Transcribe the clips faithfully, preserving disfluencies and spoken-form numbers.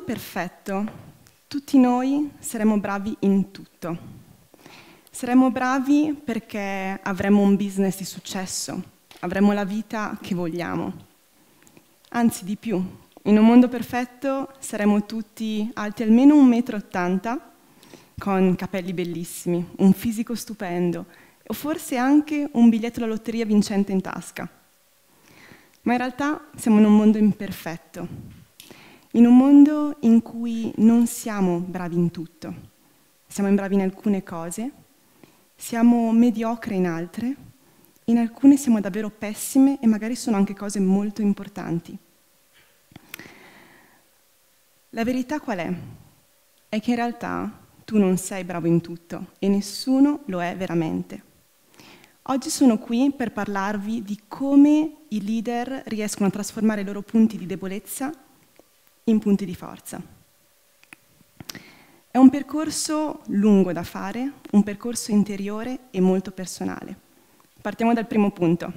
perfetto, tutti noi saremmo bravi in tutto. Saremmo bravi perché avremmo un business di successo, avremmo la vita che vogliamo. Anzi, di più, in un mondo perfetto saremmo tutti alti almeno un metro e ottanta, con capelli bellissimi, un fisico stupendo, o forse anche un biglietto alla lotteria vincente in tasca. Ma in realtà siamo in un mondo imperfetto, in un mondo in cui non siamo bravi in tutto. Siamo bravi in alcune cose, siamo mediocri in altre, in alcune siamo davvero pessime e magari sono anche cose molto importanti. La verità qual è? È che in realtà tu non sei bravo in tutto e nessuno lo è veramente. Oggi sono qui per parlarvi di come i leader riescono a trasformare i loro punti di debolezza in punti di forza. È un percorso lungo da fare, un percorso interiore e molto personale. Partiamo dal primo punto.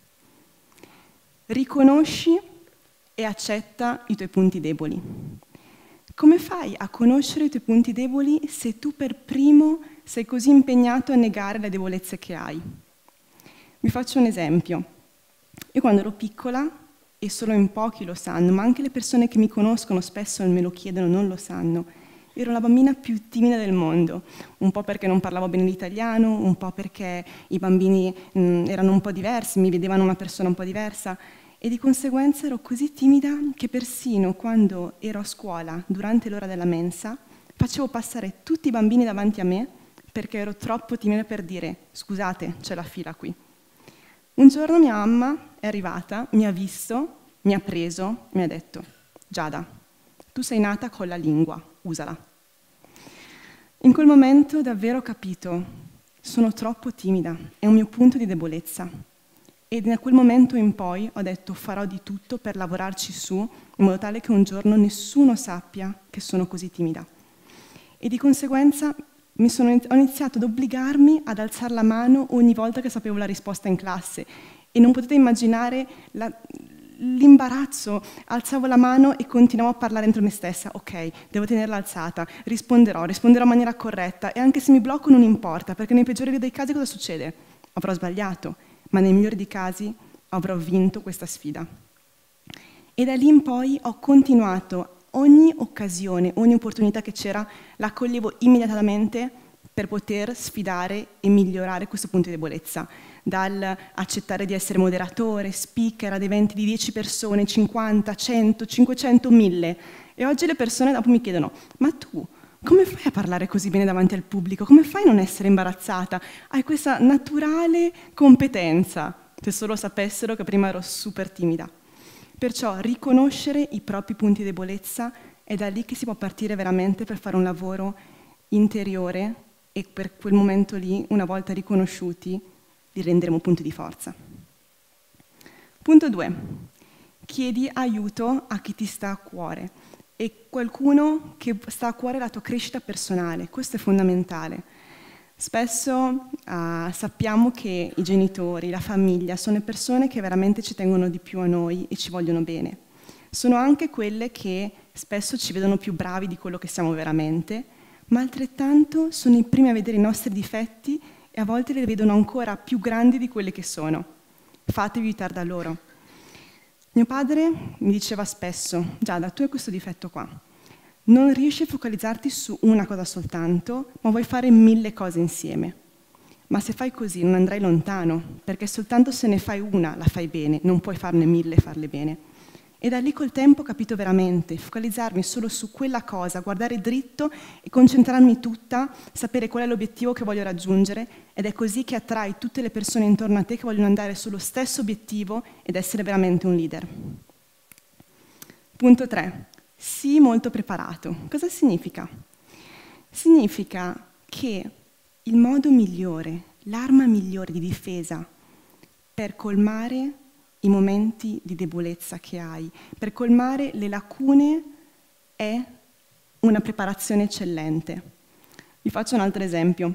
Riconosci e accetta i tuoi punti deboli. Come fai a conoscere i tuoi punti deboli se tu per primo sei così impegnato a negare le debolezze che hai? Vi faccio un esempio. Io quando ero piccola, e solo in pochi lo sanno, ma anche le persone che mi conoscono spesso me lo chiedono, non lo sanno, ero la bambina più timida del mondo, un po' perché non parlavo bene l'italiano, un po' perché i bambini mh, erano un po' diversi, mi vedevano una persona un po' diversa, e di conseguenza ero così timida che persino quando ero a scuola, durante l'ora della mensa, facevo passare tutti i bambini davanti a me perché ero troppo timida per dire «scusate, c'è la fila qui». Un giorno mia mamma è arrivata, mi ha visto, mi ha preso e mi ha detto «Giada, tu sei nata con la lingua, usala». In quel momento davvero ho capito, sono troppo timida, è un mio punto di debolezza. E da quel momento in poi ho detto farò di tutto per lavorarci su, in modo tale che un giorno nessuno sappia che sono così timida. E di conseguenza mi sono, ho iniziato ad obbligarmi ad alzare la mano ogni volta che sapevo la risposta in classe. E non potete immaginare la, l'imbarazzo. Alzavo la mano e continuavo a parlare dentro me stessa. Ok, devo tenerla alzata, risponderò, risponderò in maniera corretta. E anche se mi blocco non importa, perché nei peggiori dei casi cosa succede? Avrò sbagliato. Ma nel migliore dei casi avrò vinto questa sfida. E da lì in poi ho continuato, ogni occasione, ogni opportunità che c'era, la coglievo immediatamente per poter sfidare e migliorare questo punto di debolezza. Dal accettare di essere moderatore, speaker ad eventi di dieci persone, cinquanta, cento, cinquecento, mille. E oggi le persone dopo mi chiedono, ma tu come fai a parlare così bene davanti al pubblico? Come fai a non essere imbarazzata? Hai questa naturale competenza. Se solo sapessero che prima ero super timida. Perciò riconoscere i propri punti di debolezza è da lì che si può partire veramente per fare un lavoro interiore e per quel momento lì, una volta riconosciuti, li renderemo punti di forza. Punto due. Chiedi aiuto a chi ti sta a cuore. E qualcuno che sta a cuore la tua crescita personale, questo è fondamentale. Spesso uh, sappiamo che i genitori, la famiglia, sono le persone che veramente ci tengono di più a noi e ci vogliono bene. Sono anche quelle che spesso ci vedono più bravi di quello che siamo veramente, ma altrettanto sono i primi a vedere i nostri difetti e a volte li vedono ancora più grandi di quelli che sono. Fatevi aiutare da loro. Mio padre mi diceva spesso, Giada, tu hai questo difetto qua, non riesci a focalizzarti su una cosa soltanto, ma vuoi fare mille cose insieme. Ma se fai così non andrai lontano, perché soltanto se ne fai una la fai bene, non puoi farne mille e farle bene. E da lì col tempo ho capito veramente, focalizzarmi solo su quella cosa, guardare dritto e concentrarmi tutta, sapere qual è l'obiettivo che voglio raggiungere, ed è così che attrai tutte le persone intorno a te che vogliono andare sullo stesso obiettivo ed essere veramente un leader. Punto tre. Sii molto preparato. Cosa significa? Significa che il modo migliore, l'arma migliore di difesa per colmare i momenti di debolezza che hai, per colmare le lacune, è una preparazione eccellente. Vi faccio un altro esempio.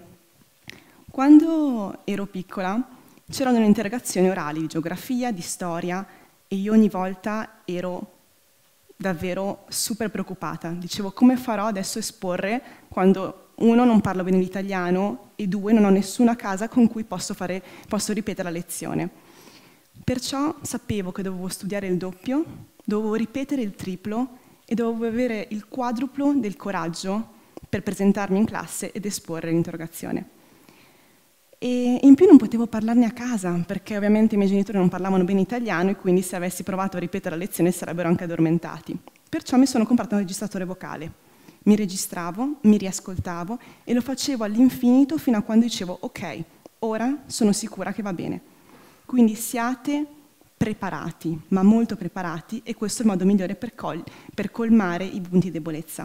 Quando ero piccola c'erano delle interrogazioni orali di geografia, di storia, e io ogni volta ero davvero super preoccupata. Dicevo, come farò adesso a esporre quando uno, non parlo bene l'italiano e due, non ho nessuna casa con cui posso, fare, posso ripetere la lezione. Perciò sapevo che dovevo studiare il doppio, dovevo ripetere il triplo e dovevo avere il quadruplo del coraggio per presentarmi in classe ed esporre l'interrogazione. E in più non potevo parlarne a casa, perché ovviamente i miei genitori non parlavano bene italiano e quindi se avessi provato a ripetere la lezione sarebbero anche addormentati. Perciò mi sono comprato un registratore vocale. Mi registravo, mi riascoltavo e lo facevo all'infinito fino a quando dicevo ok, ora sono sicura che va bene. Quindi siate preparati, ma molto preparati, e questo è il modo migliore per, col- per colmare i punti di debolezza.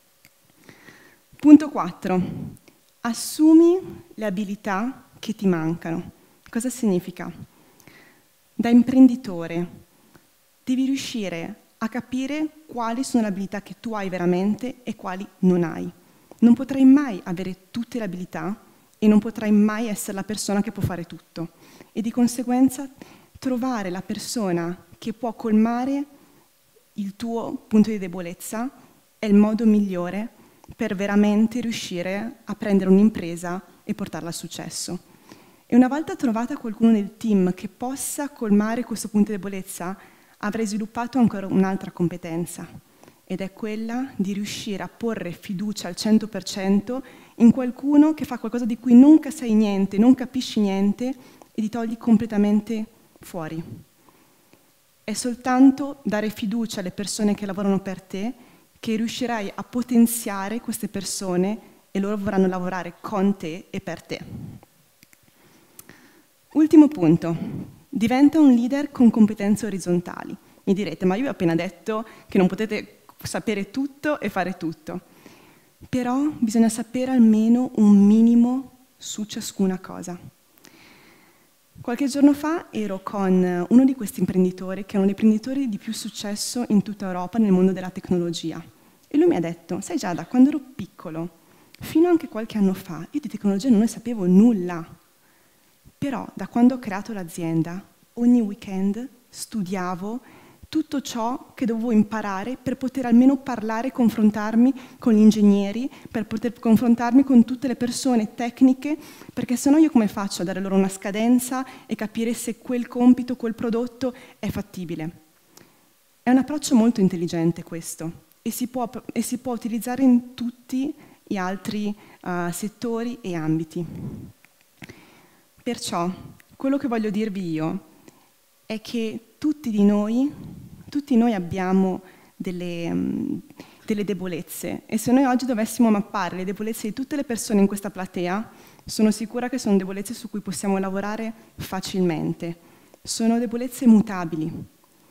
Punto quattro. Assumi le abilità che ti mancano. Cosa significa? Da imprenditore devi riuscire a capire quali sono le abilità che tu hai veramente e quali non hai. Non potrai mai avere tutte le abilità e non potrai mai essere la persona che può fare tutto. E di conseguenza trovare la persona che può colmare il tuo punto di debolezza è il modo migliore per veramente riuscire a prendere un'impresa e portarla al successo. E una volta trovata qualcuno nel team che possa colmare questo punto di debolezza, avrei sviluppato ancora un'altra competenza, ed è quella di riuscire a porre fiducia al cento per cento in qualcuno che fa qualcosa di cui nunca sai niente, non capisci niente e ti togli completamente fuori. È soltanto dare fiducia alle persone che lavorano per te che riuscirai a potenziare queste persone e loro vorranno lavorare con te e per te. Ultimo punto, diventa un leader con competenze orizzontali. Mi direte, ma io vi ho appena detto che non potete sapere tutto e fare tutto. Però bisogna sapere almeno un minimo su ciascuna cosa. Qualche giorno fa ero con uno di questi imprenditori, che è uno dei imprenditori di più successo in tutta Europa nel mondo della tecnologia. E lui mi ha detto, sai Giada, quando ero piccolo, fino anche qualche anno fa, io di tecnologia non ne sapevo nulla. Però da quando ho creato l'azienda, ogni weekend studiavo tutto ciò che dovevo imparare per poter almeno parlare e confrontarmi con gli ingegneri, per poter confrontarmi con tutte le persone tecniche, perché sennò io come faccio a dare loro una scadenza e capire se quel compito, quel prodotto è fattibile? È un approccio molto intelligente questo e si può, e si può utilizzare in tutti gli altri uh, settori e ambiti. Perciò, quello che voglio dirvi io è che tutti di noi, tutti noi abbiamo delle, um, delle debolezze e se noi oggi dovessimo mappare le debolezze di tutte le persone in questa platea, sono sicura che sono debolezze su cui possiamo lavorare facilmente. Sono debolezze mutabili.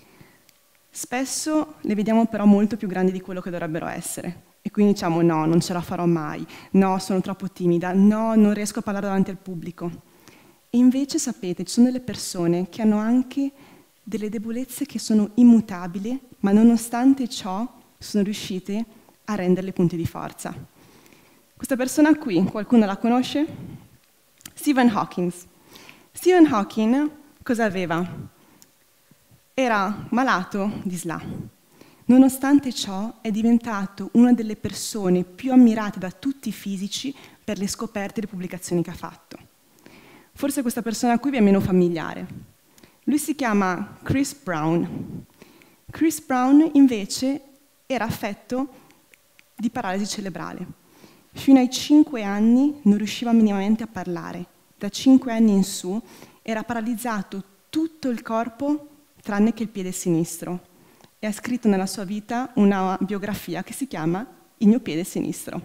Spesso le vediamo però molto più grandi di quello che dovrebbero essere. E quindi diciamo no, non ce la farò mai, no, sono troppo timida, no, non riesco a parlare davanti al pubblico. E invece sapete, ci sono delle persone che hanno anche delle debolezze che sono immutabili, ma nonostante ciò sono riuscite a renderle punti di forza. Questa persona qui, qualcuno la conosce? Stephen Hawking. Stephen Hawking cosa aveva? Era malato di S L A. Nonostante ciò è diventato una delle persone più ammirate da tutti i fisici per le scoperte e le pubblicazioni che ha fatto. Forse questa persona qui vi è meno familiare. Lui si chiama Chris Brown. Chris Brown invece era affetto di paralisi cerebrale. Fino ai cinque anni non riusciva minimamente a parlare. Da cinque anni in su era paralizzato tutto il corpo tranne che il piede sinistro. E ha scritto nella sua vita una biografia che si chiama Il mio piede sinistro.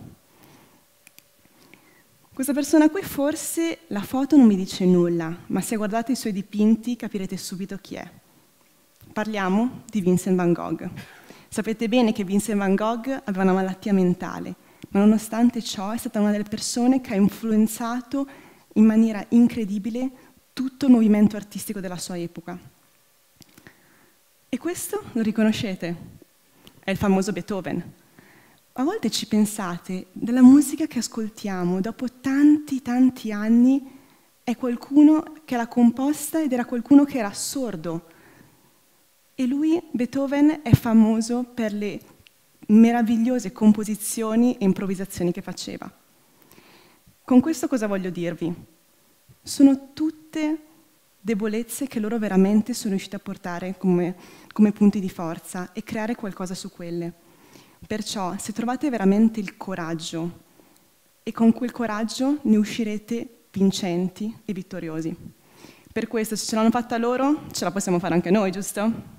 Questa persona qui forse la foto non mi dice nulla, ma se guardate i suoi dipinti capirete subito chi è. Parliamo di Vincent van Gogh. Sapete bene che Vincent van Gogh aveva una malattia mentale, ma nonostante ciò è stata una delle persone che ha influenzato in maniera incredibile tutto il movimento artistico della sua epoca. E questo lo riconoscete? È il famoso Beethoven. A volte ci pensate, della musica che ascoltiamo dopo tanti tanti anni è qualcuno che l'ha composta ed era qualcuno che era sordo. E lui, Beethoven, è famoso per le meravigliose composizioni e improvvisazioni che faceva. Con questo cosa voglio dirvi? Sono tutte debolezze che loro veramente sono riusciti a portare come, come punti di forza e creare qualcosa su quelle. Perciò, se trovate veramente il coraggio, e con quel coraggio ne uscirete vincenti e vittoriosi. Per questo, se ce l'hanno fatta loro, ce la possiamo fare anche noi, giusto?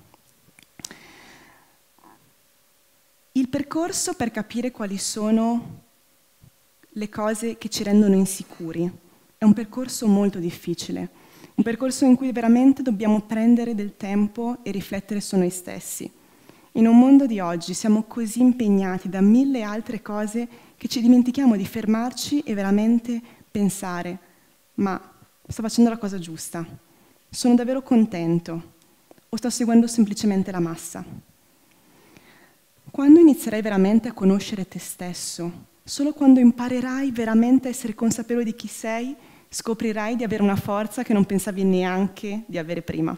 Il percorso per capire quali sono le cose che ci rendono insicuri è un percorso molto difficile, un percorso in cui veramente dobbiamo prendere del tempo e riflettere su noi stessi. In un mondo di oggi siamo così impegnati da mille altre cose che ci dimentichiamo di fermarci e veramente pensare: ma sto facendo la cosa giusta? Sono davvero contento? O sto seguendo semplicemente la massa? Quando inizierai veramente a conoscere te stesso, solo quando imparerai veramente a essere consapevole di chi sei, scoprirai di avere una forza che non pensavi neanche di avere prima.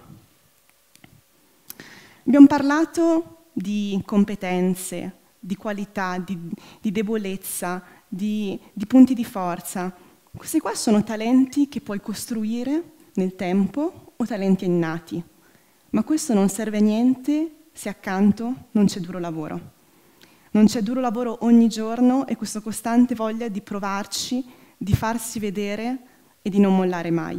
Abbiamo parlato di competenze, di qualità, di, di debolezza, di, di punti di forza. Questi qua sono talenti che puoi costruire nel tempo o talenti innati, ma questo non serve a niente se accanto non c'è duro lavoro. Non c'è duro lavoro ogni giorno e questa costante voglia di provarci, di farsi vedere e di non mollare mai.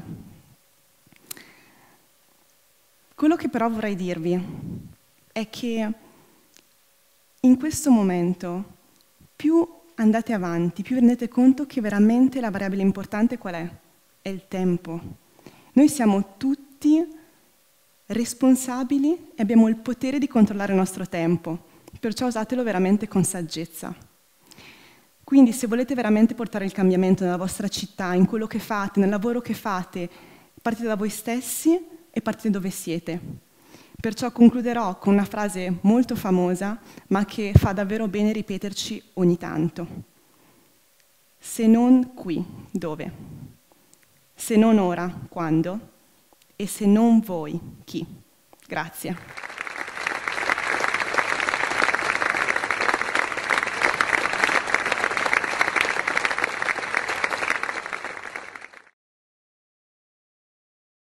Quello che però vorrei dirvi è che in questo momento più andate avanti, più vi rendete conto che veramente la variabile importante qual è? È il tempo. Noi siamo tutti responsabili e abbiamo il potere di controllare il nostro tempo, perciò usatelo veramente con saggezza. Quindi se volete veramente portare il cambiamento nella vostra città, in quello che fate, nel lavoro che fate, partite da voi stessi e partite dove siete. Perciò concluderò con una frase molto famosa, ma che fa davvero bene ripeterci ogni tanto. Se non qui, dove? Se non ora, quando? E se non voi, chi? Grazie.